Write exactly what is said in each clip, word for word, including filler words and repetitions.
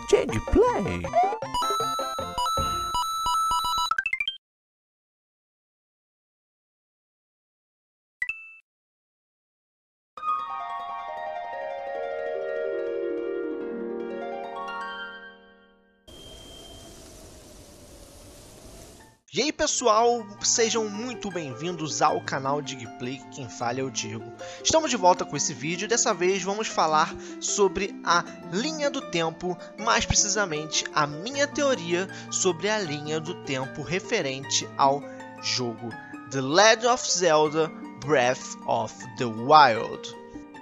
Gameplay. E aí pessoal, sejam muito bem-vindos ao canal Digplay, quem fala é o Diego. Estamos de volta com esse vídeo e dessa vez vamos falar sobre a linha do tempo, mais precisamente a minha teoria sobre a linha do tempo referente ao jogo The Legend of Zelda Breath of the Wild.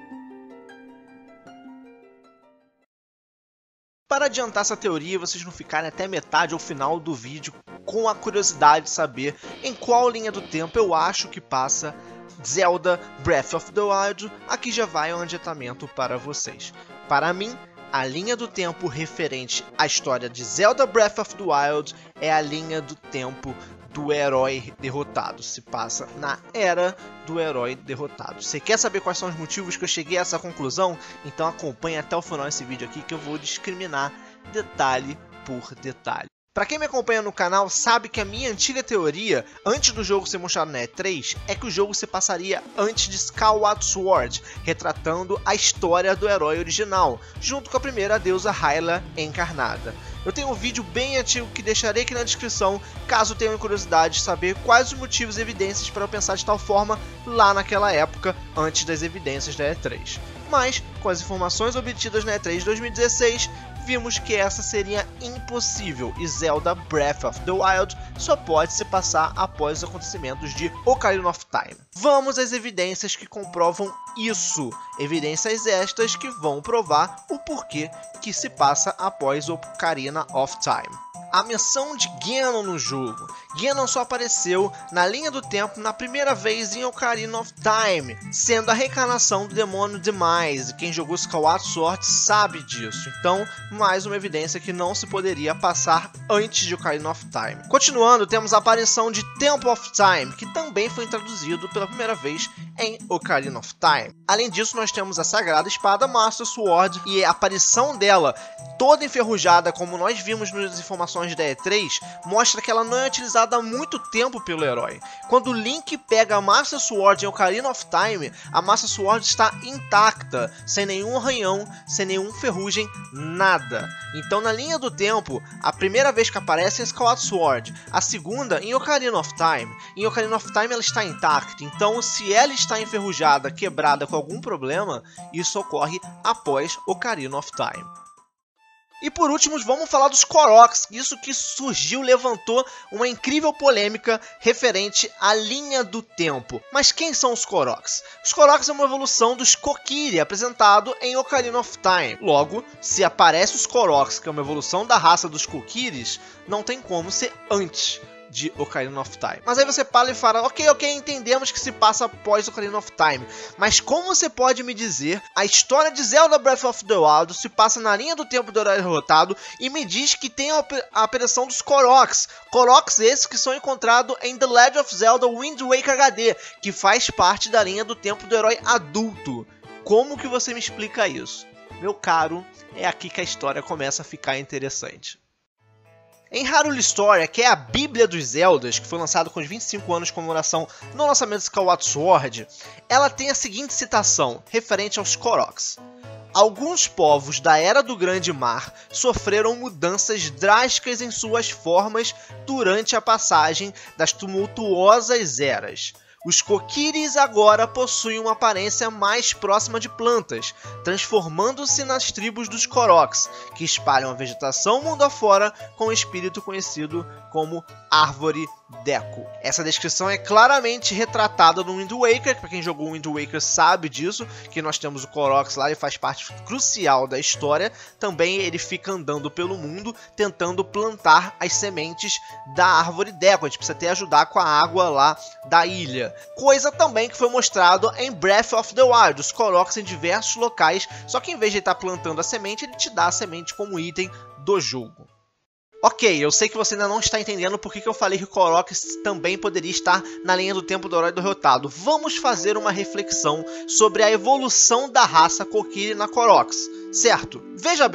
Para adiantar essa teoria, vocês não ficarem até metade ou final do vídeo com a curiosidade de saber em qual linha do tempo eu acho que passa Zelda Breath of the Wild, aqui já vai um adiantamento para vocês. Para mim, a linha do tempo referente à história de Zelda Breath of the Wild é a linha do tempo do herói derrotado. Se passa na era do herói derrotado. Você quer saber quais são os motivos que eu cheguei a essa conclusão? Então acompanhe até o final desse vídeo aqui que eu vou discriminar detalhe por detalhe. Para quem me acompanha no canal sabe que a minha antiga teoria, antes do jogo ser mostrado na E três, é que o jogo se passaria antes de Skyward Sword, retratando a história do herói original, junto com a primeira deusa Hyla encarnada. Eu tenho um vídeo bem antigo que deixarei aqui na descrição, caso tenham curiosidade de saber quais os motivos e evidências para eu pensar de tal forma lá naquela época, antes das evidências da E três. Mas, com as informações obtidas na E três de dois mil e dezesseis, vimos que essa seria impossível e Zelda Breath of the Wild só pode se passar após os acontecimentos de Ocarina of Time. Vamos às evidências que comprovam isso, evidências estas que vão provar o porquê que se passa após Ocarina of Time. A menção de Ganon no jogo. Ganon só apareceu na linha do tempo na primeira vez em Ocarina of Time, sendo a reencarnação do demônio Demise. Quem jogou Skyward Sword sabe disso. Então, mais uma evidência que não se poderia passar antes de Ocarina of Time. Continuando, temos a aparição de Temple of Time, que também foi introduzido pela primeira vez em Ocarina of Time. Além disso, nós temos a sagrada espada Master Sword e a aparição dela toda enferrujada, como nós vimos nas informações da E três, mostra que ela não é utilizada há muito tempo pelo herói. Quando o Link pega a Master Sword em Ocarina of Time, a Master Sword está intacta, sem nenhum arranhão, sem nenhum ferrugem, nada. Então na linha do tempo, a primeira vez que aparece é Skyward Sword, a segunda em Ocarina of Time. Em Ocarina of Time ela está intacta, então se ela está enferrujada, quebrada com algum problema, isso ocorre após Ocarina of Time. E por último, vamos falar dos Koroks, isso que surgiu, levantou uma incrível polêmica referente à linha do tempo. Mas quem são os Koroks? Os Koroks é uma evolução dos Kokiri, apresentado em Ocarina of Time. Logo, se aparece os Koroks, que é uma evolução da raça dos Kokiris, não tem como ser antes de Ocarina of Time. Mas aí você para e fala, ok, ok, entendemos que se passa após Ocarina of Time, mas como você pode me dizer a história de Zelda Breath of the Wild se passa na linha do tempo do herói derrotado e me diz que tem a aparição dos Koroks, Koroks esses que são encontrados em The Legend of Zelda Wind Waker H D, que faz parte da linha do tempo do herói adulto. Como que você me explica isso? Meu caro, é aqui que a história começa a ficar interessante. Em Hyrule Historia, que é a Bíblia dos Zeldas, que foi lançado com os vinte e cinco anos de comemoração no lançamento de Skyward Sword, ela tem a seguinte citação, referente aos Koroks. Alguns povos da Era do Grande Mar sofreram mudanças drásticas em suas formas durante a passagem das tumultuosas eras. Os Kokiris agora possuem uma aparência mais próxima de plantas, transformando-se nas tribos dos Koroks, que espalham a vegetação mundo afora com o espírito conhecido como Árvore Deku. Essa descrição é claramente retratada no Wind Waker, para quem jogou o Wind Waker sabe disso, que nós temos o Koroks lá e faz parte crucial da história. Também ele fica andando pelo mundo, tentando plantar as sementes da Árvore Deku. A gente precisa até ajudar com a água lá da ilha. Coisa também que foi mostrado em Breath of the Wild, os Koroks em diversos locais, só que em vez de ele estar plantando a semente, ele te dá a semente como item do jogo. Ok, eu sei que você ainda não está entendendo porque que eu falei que o Korok também poderia estar na linha do tempo do herói derrotado. Vamos fazer uma reflexão sobre a evolução da raça Kokiri na Koroks, certo? Veja bem,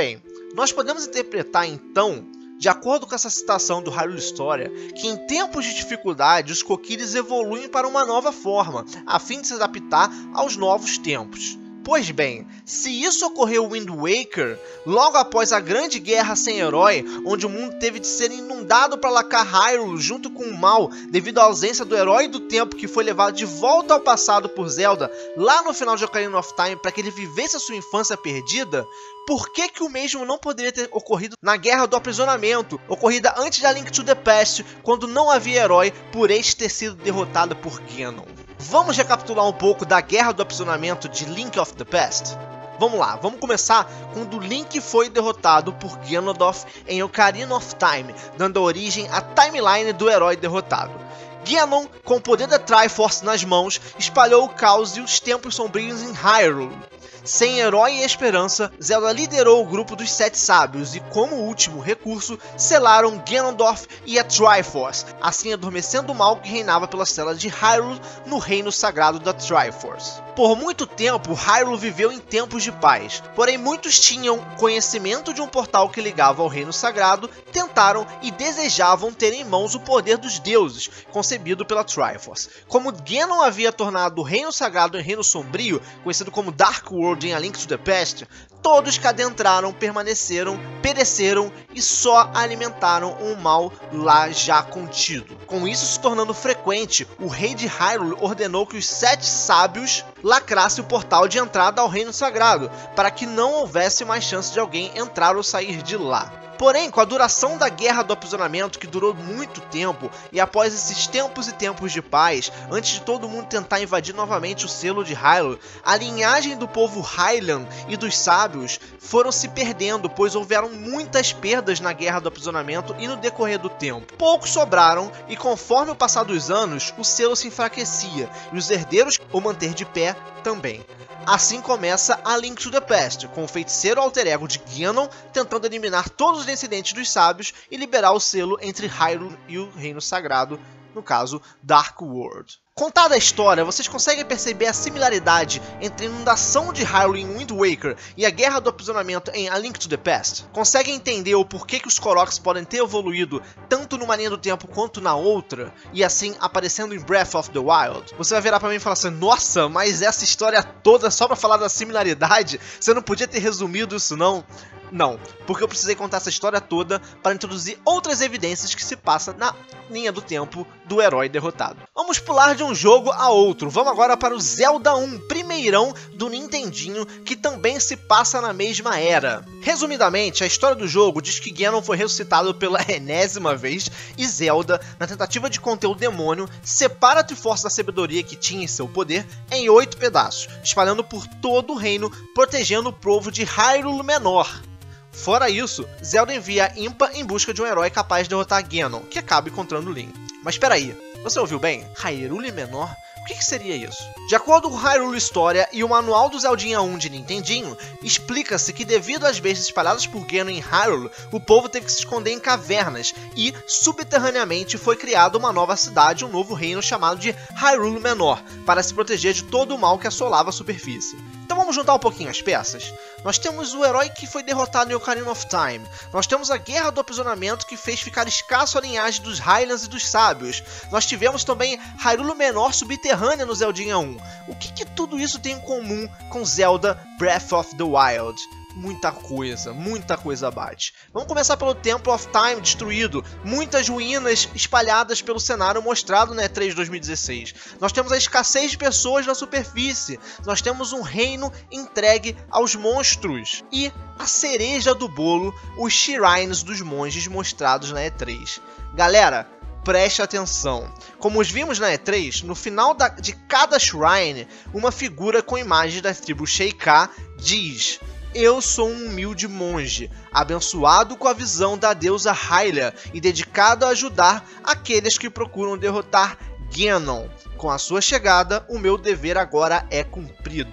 Nós podemos interpretar então, de acordo com essa citação do Hyrule Historia, que em tempos de dificuldade os Kokiris evoluem para uma nova forma, a fim de se adaptar aos novos tempos. Pois bem, se isso ocorreu em Wind Waker, logo após a grande guerra sem herói, onde o mundo teve de ser inundado para lacar Hyrule junto com o mal, devido à ausência do herói do tempo que foi levado de volta ao passado por Zelda, lá no final de Ocarina of Time, para que ele vivesse a sua infância perdida, por que que o mesmo não poderia ter ocorrido na Guerra do Aprisionamento, ocorrida antes da Link to the Past, quando não havia herói por este ter sido derrotada por Ganon? Vamos recapitular um pouco da Guerra do Aprisionamento de Link of the Past? Vamos lá, vamos começar quando Link foi derrotado por Ganondorf em Ocarina of Time, dando origem à timeline do herói derrotado. Ganon, com o poder da Triforce nas mãos, espalhou o caos e os tempos sombrios em Hyrule. Sem herói e esperança, Zelda liderou o grupo dos Sete Sábios e, como último recurso, selaram Ganondorf e a Triforce, assim adormecendo o mal que reinava pelas telas de Hyrule no reino sagrado da Triforce. Por muito tempo, Hyrule viveu em tempos de paz, porém muitos tinham conhecimento de um portal que ligava ao reino sagrado, tentaram e desejavam ter em mãos o poder dos deuses, concebido pela Triforce. Como Ganon havia tornado o reino sagrado em reino sombrio, conhecido como Dark World em A Link to the Past, todos que adentraram permaneceram, pereceram e só alimentaram um mal lá já contido. Com isso se tornando frequente, o rei de Hyrule ordenou que os Sete Sábios lacrassem o portal de entrada ao reino sagrado, para que não houvesse mais chance de alguém entrar ou sair de lá. Porém, com a duração da Guerra do Aprisionamento, que durou muito tempo, e após esses tempos e tempos de paz, antes de todo mundo tentar invadir novamente o selo de Hyrule, a linhagem do povo Hylian e dos Sábios foram se perdendo, pois houveram muitas perdas na Guerra do Aprisionamento e no decorrer do tempo. Poucos sobraram, e conforme o passar dos anos, o selo se enfraquecia, e os herdeiros o manter de pé também. Assim começa A Link to the Past, com o feiticeiro alter ego de Ganon tentando eliminar todos os descendentes dos sábios e liberar o selo entre Hyrule e o Reino Sagrado, no caso Dark World. Contada a história, vocês conseguem perceber a similaridade entre a inundação de Hyrule em Wind Waker e a Guerra do Aprisionamento em A Link to the Past? Conseguem entender o porquê que os Koroks podem ter evoluído tanto numa linha do tempo quanto na outra, e assim aparecendo em Breath of the Wild? Você vai virar pra mim e falar assim, nossa, mas essa história toda só pra falar da similaridade? Você não podia ter resumido isso não? Não, porque eu precisei contar essa história toda para introduzir outras evidências que se passam na linha do tempo do herói derrotado. Vamos pular de um jogo a outro, vamos agora para o Zelda um, primeirão do Nintendinho, que também se passa na mesma era. Resumidamente, a história do jogo diz que Ganon foi ressuscitado pela enésima vez e Zelda, na tentativa de conter o demônio, separa a Triforce da sabedoria que tinha em seu poder em oito pedaços, espalhando por todo o reino, protegendo o povo de Hyrule Menor. Fora isso, Zelda envia Impa em busca de um herói capaz de derrotar Ganon, que acaba encontrando Link. Mas espera aí, você ouviu bem? Hyrule Menor? O que que seria isso? De acordo com Hyrule Historia e o manual do Zeldinha um de Nintendinho, explica-se que devido às bestas espalhadas por Ganon em Hyrule, o povo teve que se esconder em cavernas e, subterraneamente, foi criada uma nova cidade, um novo reino chamado de Hyrule Menor, para se proteger de todo o mal que assolava a superfície. Então vamos juntar um pouquinho as peças. Nós temos o herói que foi derrotado em Ocarina of Time. Nós temos a Guerra do Aprisionamento que fez ficar escasso a linhagem dos Hylians e dos Sábios. Nós tivemos também Hyrule Menor subterrânea no Zeldinha um. O que que tudo isso tem em comum com Zelda Breath of the Wild? Muita coisa, muita coisa bate. Vamos começar pelo Temple of Time destruído, muitas ruínas espalhadas pelo cenário mostrado na E três de dois mil e dezesseis. Nós temos a escassez de pessoas na superfície, nós temos um reino entregue aos monstros e a cereja do bolo, os shrines dos monges mostrados na E três. Galera, preste atenção. Como os vimos na E três, no final da, de cada shrine, uma figura com imagens da tribo Sheikah diz: eu sou um humilde monge, abençoado com a visão da deusa Hylia e dedicado a ajudar aqueles que procuram derrotar Ganon. Com a sua chegada, o meu dever agora é cumprido.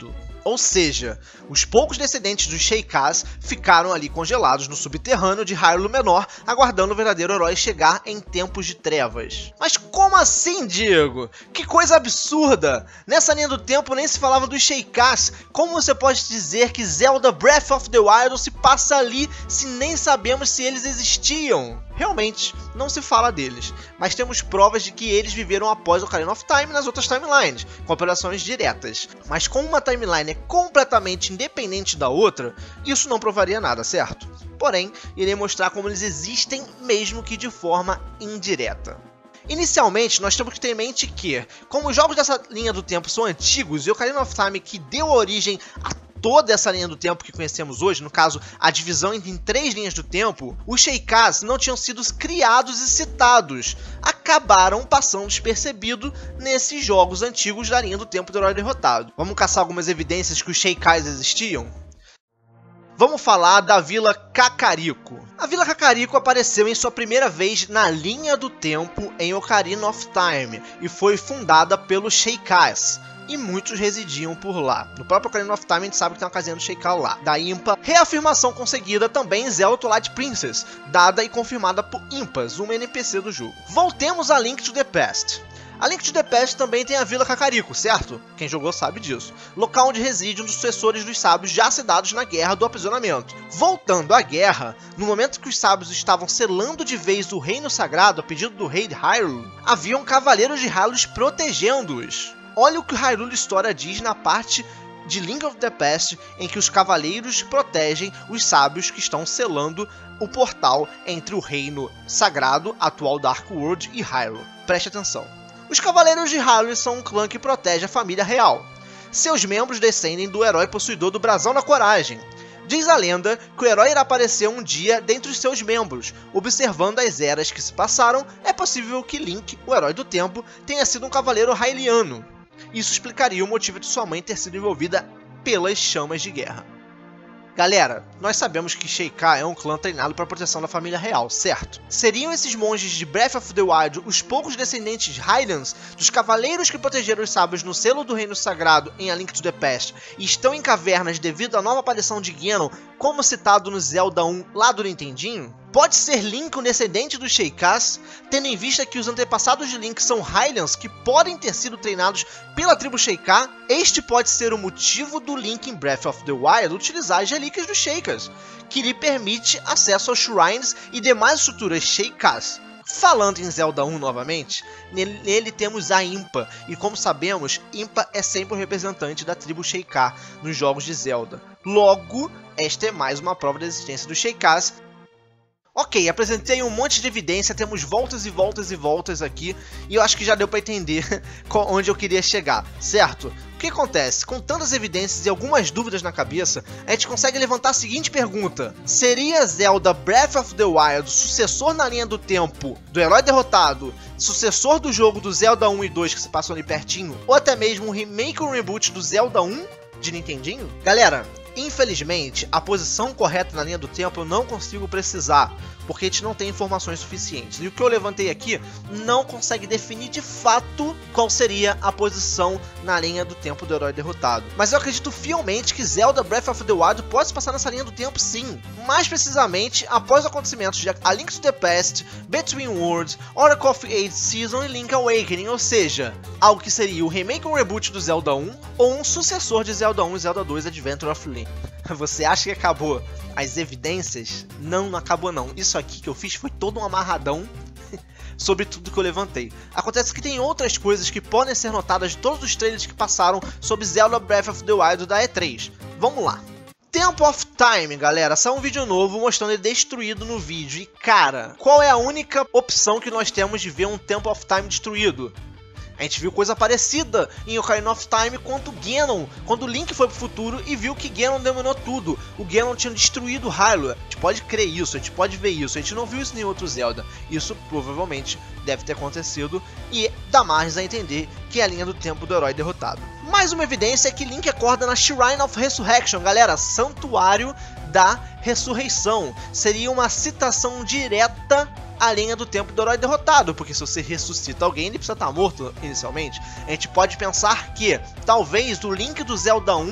Ou seja, os poucos descendentes dos Sheikahs ficaram ali congelados no subterrâneo de Hyrule Menor, aguardando o verdadeiro herói chegar em tempos de trevas. Mas como assim, Diego? Que coisa absurda! Nessa linha do tempo nem se falava dos Sheikahs. Como você pode dizer que Zelda Breath of the Wild se passa ali se nem sabemos se eles existiam? Realmente, não se fala deles, mas temos provas de que eles viveram após Ocarina of Time nas outras timelines, com operações diretas. Mas como uma timeline é completamente independente da outra, isso não provaria nada, certo? Porém, irei mostrar como eles existem mesmo que de forma indireta. Inicialmente, nós temos que ter em mente que, como os jogos dessa linha do tempo são antigos e Ocarina of Time que deu origem a toda essa linha do tempo que conhecemos hoje, no caso, a divisão em três linhas do tempo, os Sheikahs não tinham sido criados e citados, acabaram passando despercebido nesses jogos antigos da linha do tempo do herói derrotado. Vamos caçar algumas evidências que os Sheikahs existiam? Vamos falar da Vila Kakariko. A Vila Kakariko apareceu em sua primeira vez na linha do tempo em Ocarina of Time e foi fundada pelos Sheikahs. E muitos residiam por lá. No próprio Ocarina of Time a gente sabe que tem uma casinha do Sheikah lá. Da Impa, reafirmação conseguida também em Zelda Twilight Princess, dada e confirmada por Impas, uma N P C do jogo. Voltemos a Link to the Past. A Link to the Past também tem a Vila Kakariko, certo? Quem jogou sabe disso. Local onde reside um dos sucessores dos sábios já sedados na Guerra do Aprisionamento. Voltando à guerra, no momento que os sábios estavam selando de vez o Reino Sagrado a pedido do Rei de Hyrule, haviam cavaleiros de Hyrule protegendo-os. Olha o que o Hyrule Historia diz na parte de Link of the Past, em que os cavaleiros protegem os sábios que estão selando o portal entre o Reino Sagrado, atual Dark World, e Hyrule. Preste atenção. Os Cavaleiros de Hyrule são um clã que protege a família real. Seus membros descendem do herói possuidor do Brasão da Coragem. Diz a lenda que o herói irá aparecer um dia dentre os seus membros. Observando as eras que se passaram, é possível que Link, o herói do tempo, tenha sido um cavaleiro hyliano. Isso explicaria o motivo de sua mãe ter sido envolvida pelas chamas de guerra. Galera, nós sabemos que Sheikah é um clã treinado para a proteção da família real, certo? Seriam esses monges de Breath of the Wild os poucos descendentes Hylians dos cavaleiros que protegeram os sábios no selo do Reino Sagrado em A Link to the Past e estão em cavernas devido à nova aparição de Ganon, como citado no Zelda um lá do Nintendinho? Pode ser Link um descendente dos Sheikahs, tendo em vista que os antepassados de Link são Hylians que podem ter sido treinados pela tribo Sheikah? Este pode ser o motivo do Link em Breath of the Wild utilizar as relíquias dos Sheikahs, que lhe permite acesso aos Shrines e demais estruturas Sheikahs. Falando em Zelda um novamente, nele, nele temos a Impa, e como sabemos, Impa é sempre o representante da tribo Sheikah nos jogos de Zelda. Logo, esta é mais uma prova da existência dos Sheikahs. Ok, apresentei um monte de evidência, temos voltas e voltas e voltas aqui, e eu acho que já deu para entender onde eu queria chegar, certo? O que acontece? Com tantas evidências e algumas dúvidas na cabeça, a gente consegue levantar a seguinte pergunta: seria Zelda Breath of the Wild sucessor na linha do tempo do herói derrotado, sucessor do jogo do Zelda um e dois que se passam ali pertinho, ou até mesmo um remake ou reboot do Zelda um de Nintendinho? Galera, infelizmente, a posição correta na linha do tempo eu não consigo precisar, porque a gente não tem informações suficientes. E o que eu levantei aqui não consegue definir de fato qual seria a posição na linha do tempo do herói derrotado. Mas eu acredito fielmente que Zelda Breath of the Wild pode se passar nessa linha do tempo sim. Mais precisamente, após os acontecimentos de A Link to the Past, Between Worlds, Oracle of Age Season e Link Awakening, ou seja, algo que seria o remake ou reboot do Zelda um, ou um sucessor de Zelda um e Zelda dois Adventure of Link. Você acha que acabou as evidências? Não, não acabou não. Isso aqui que eu fiz foi todo um amarradão sobre tudo que eu levantei. Acontece que tem outras coisas que podem ser notadas de todos os trailers que passaram sobre Zelda Breath of the Wild da E três. Vamos lá. Temple of Time, galera, saiu um vídeo novo mostrando ele destruído no vídeo. E cara, qual é a única opção que nós temos de ver um Temple of Time destruído? A gente viu coisa parecida em Ocarina of Time quanto Ganon, quando o Link foi pro futuro e viu que Ganon dominou tudo. O Ganon tinha destruído Hyrule. A gente pode crer isso, a gente pode ver isso. A gente não viu isso em nenhum outro Zelda. Isso provavelmente deve ter acontecido e dá margens a entender que é a linha do tempo do herói derrotado. Mais uma evidência é que Link acorda na Shrine of Resurrection, galera, Santuário da Ressurreição. Seria uma citação direta a linha do tempo do herói derrotado, porque se você ressuscita alguém, ele precisa estar morto inicialmente. A gente pode pensar que talvez o Link do Zelda um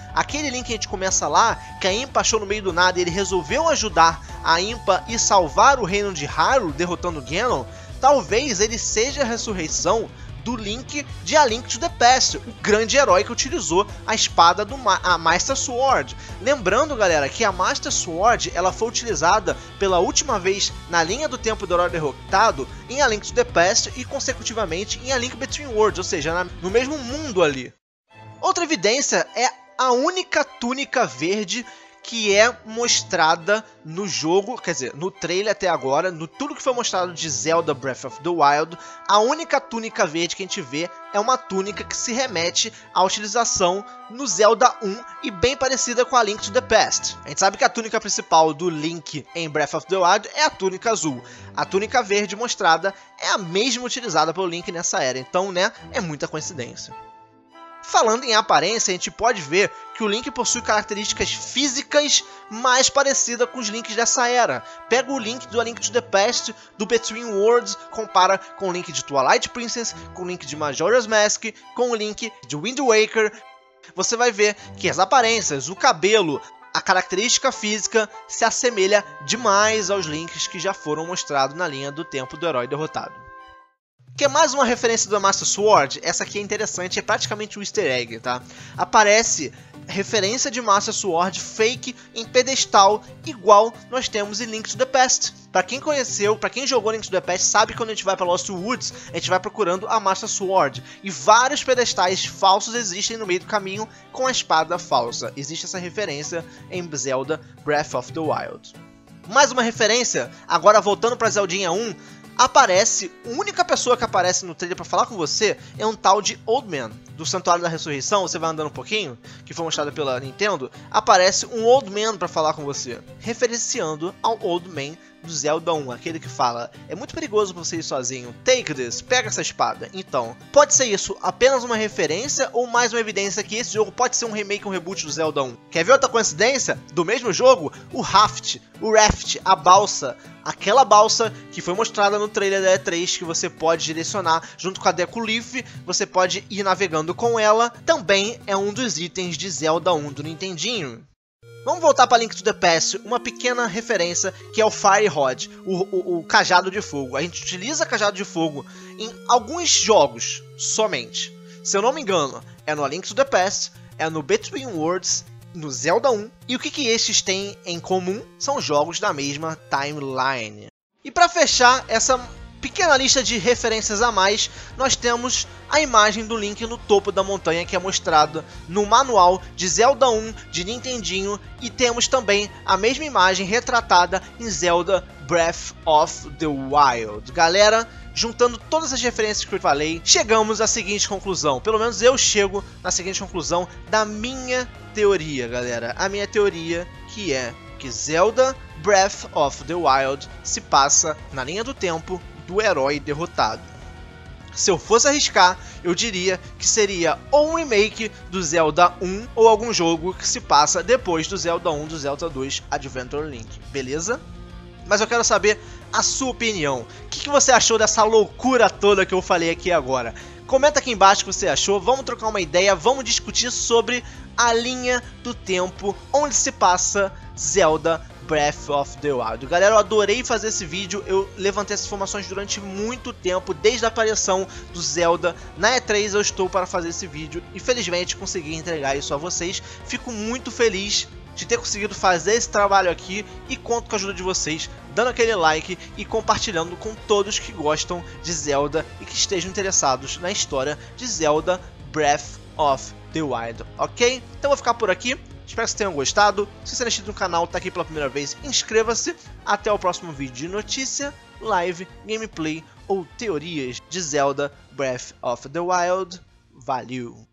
Aquele Link que a gente começa lá, que a Impa achou no meio do nada e ele resolveu ajudar a Impa e salvar o reino de Hyrule, derrotando Ganon, talvez ele seja a ressurreição do Link de A Link to the Past, o grande herói que utilizou a espada do Ma a Master Sword. Lembrando, galera, que a Master Sword ela foi utilizada pela última vez na linha do tempo do herói derrotado em A Link to the Past e consecutivamente em A Link Between Worlds, ou seja, na, no mesmo mundo ali. Outra evidência é a única túnica verde que é mostrada no jogo, quer dizer, no trailer até agora, no tudo que foi mostrado de Zelda Breath of the Wild, a única túnica verde que a gente vê é uma túnica que se remete à utilização no Zelda um e bem parecida com a Link to the Past. A gente sabe que a túnica principal do Link em Breath of the Wild é a túnica azul. A túnica verde mostrada é a mesma utilizada pelo Link nessa era, então, né, é muita coincidência. Falando em aparência, a gente pode ver que o Link possui características físicas mais parecidas com os Links dessa era. Pega o Link do A Link to the Past, do Between Worlds, compara com o Link de Twilight Princess, com o Link de Majora's Mask, com o Link de Wind Waker. Você vai ver que as aparências, o cabelo, a característica física se assemelha demais aos Links que já foram mostrados na linha do tempo do herói derrotado. Que é mais uma referência do Master Sword, essa aqui é interessante, é praticamente um easter egg, tá? Aparece referência de Master Sword fake em pedestal, igual nós temos em Link to the Past. Pra quem conheceu, pra quem jogou Link to the Past, sabe que quando a gente vai pra Lost Woods, a gente vai procurando a Master Sword. E vários pedestais falsos existem no meio do caminho com a espada falsa. Existe essa referência em Zelda Breath of the Wild. Mais uma referência, agora voltando pra Zeldinha um, aparece, a única pessoa que aparece no trailer pra falar com você é um tal de Old Man, do Santuário da Ressurreição. Você vai andando um pouquinho, que foi mostrado pela Nintendo, aparece um Old Man pra falar com você, referenciando ao Old Man do Zelda um, aquele que fala: é muito perigoso pra você ir sozinho, take this, pega essa espada. Então, pode ser isso apenas uma referência ou mais uma evidência que esse jogo pode ser um remake, um reboot do Zelda um. Quer ver outra coincidência? Do mesmo jogo, o Raft, o Raft, a balsa, aquela balsa que foi mostrada no trailer da E três, que você pode direcionar junto com a Deku Leaf, você pode ir navegando com ela, também é um dos itens de Zelda um do Nintendinho. Vamos voltar para Link to the Past, uma pequena referência que é o Fire Rod, o, o, o cajado de fogo. A gente utiliza cajado de fogo em alguns jogos somente. Se eu não me engano, é no A Link to the Past, é no Between Worlds, no Zelda um. E o que, que estes têm em comum? São jogos da mesma timeline. E para fechar essa pequena lista de referências a mais, nós temos a imagem do Link no topo da montanha, que é mostrada no manual de Zelda um de Nintendinho, e temos também a mesma imagem retratada em Zelda Breath of the Wild. Galera, juntando todas as referências que eu falei, chegamos à seguinte conclusão, pelo menos eu chego na seguinte conclusão da minha teoria, galera. A minha teoria que é que Zelda Breath of the Wild se passa na linha do tempo do herói derrotado. Se eu fosse arriscar, eu diria que seria ou um remake do Zelda um ou algum jogo que se passa depois do Zelda um, do Zelda dois Adventure Link, beleza? Mas eu quero saber a sua opinião. O que, que você achou dessa loucura toda que eu falei aqui agora? Comenta aqui embaixo o que você achou, vamos trocar uma ideia, vamos discutir sobre a linha do tempo onde se passa Zelda Breath of the Wild. Galera, eu adorei fazer esse vídeo, eu levantei essas informações durante muito tempo, desde a aparição do Zelda na E três eu estou para fazer esse vídeo e felizmente consegui entregar isso a vocês. Fico muito feliz de ter conseguido fazer esse trabalho aqui e conto com a ajuda de vocês, dando aquele like e compartilhando com todos que gostam de Zelda e que estejam interessados na história de Zelda Breath of the Wild, ok? Então eu vou ficar por aqui, espero que vocês tenham gostado. Se você é inscrito no canal, está aqui pela primeira vez, inscreva-se. Até o próximo vídeo de notícia, live, gameplay ou teorias de Zelda Breath of the Wild. Valeu!